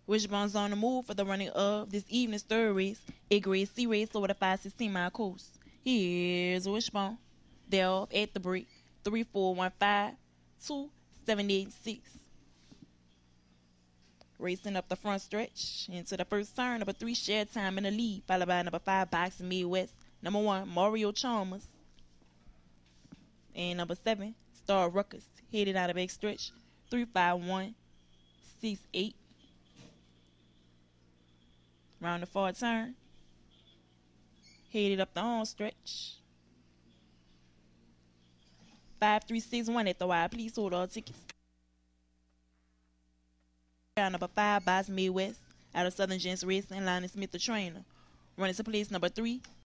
Wishbone's on the move for the running of this evening's third race, a grade C race over the 516-mile course. Here's Wishbone. They're off at the break. 3-4-1-5, 2-7-8-6. Racing up the front stretch into the first turn, number 3 Share Time in the lead, followed by number 5 Boxing Midwest, number 1 Mario Chalmers, and number 7 Star Ruckus headed out of back stretch. 3-5-1-6-8. Round the far turn, headed up the home stretch. 5-3-6-1 at the wide. Please hold all tickets. Number 5 Boxing Midwest out of Southern Gents Racing, Lonnie Smith the trainer. Running to place number 3